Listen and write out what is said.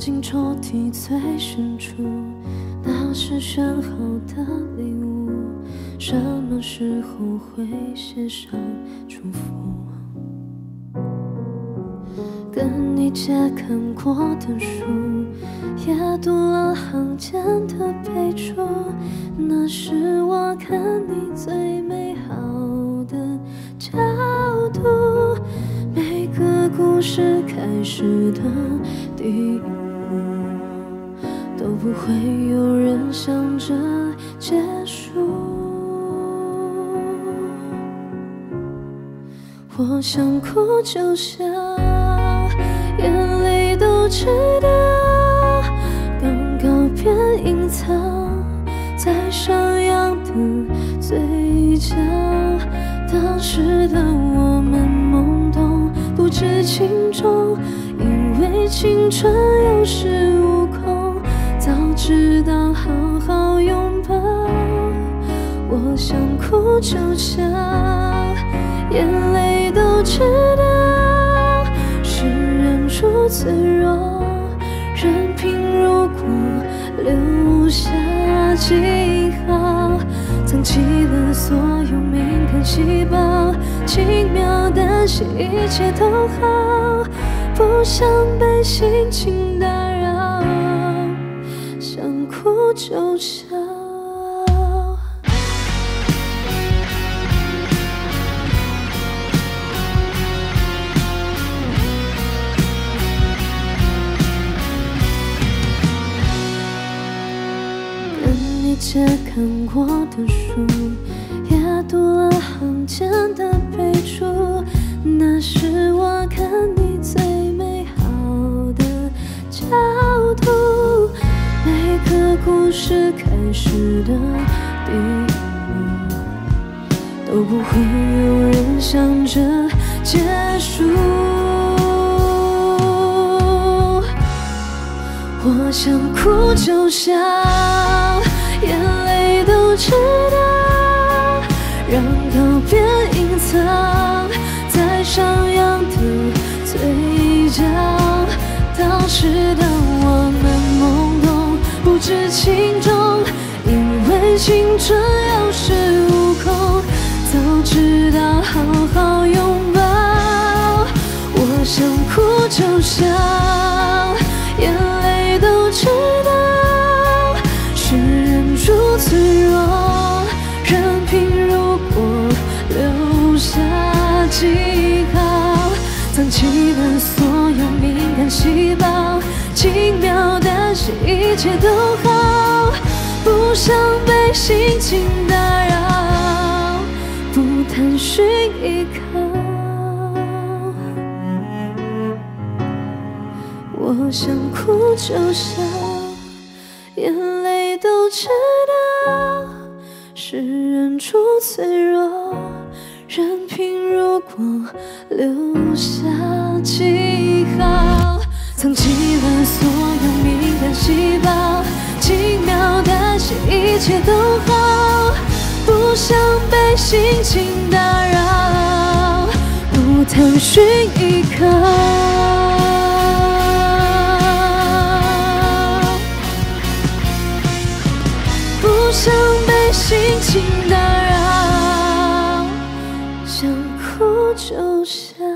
进抽屉最深处，那是选好的礼物，什么时候会写上祝福？跟你借看过的书，也读了行间的备注，那是我看你最美好的角度。每个故事开始的第一幕，都不会有人想着结束。我想哭就想，眼泪都知道，刚告别隐藏在上扬的嘴角。当时的我们懵懂不知轻重，以为青春有恃无恐，早知道好好拥抱。我想哭就想，眼泪都知道，是忍住脆弱，任凭如果留下记号，藏起了所有敏感细胞，轻描淡写一切都好，不想被心情打扰，想哭就笑。借看过的书，也读了行间的备注，那是我看你最美好的角度。每个故事开始的第一幕，都不会有人想着结束。我想哭就笑，眼泪都知道，让告别隐藏在上扬的嘴角。当时的我们懵懂不知轻重，因为青春有恃无恐，早知道好好拥抱。我想哭就笑，眼泪都知道，是忍住脆弱，任凭如果留下记号，藏起了所有敏感细胞，轻描淡写一切都好，不想被心情打扰，不探寻依靠。我想哭就笑，眼泪都知道，是忍住脆弱，任凭如果留下记号，藏起了所有敏感细胞，轻描淡写一切都好，不想被心情打扰，不探寻依靠。不想被心情打扰，想哭就笑。